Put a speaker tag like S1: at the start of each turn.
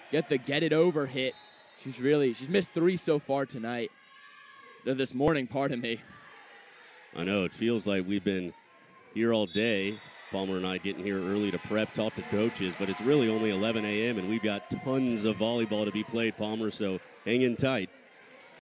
S1: get the get it over hit. She's missed 3 so far tonight. This morning, pardon me.
S2: I know, it feels like we've been here all day. Palmer and I getting here early to prep, talk to coaches, but it's really only 11 a.m. and we've got tons of volleyball to be played, Palmer, so hang in tight.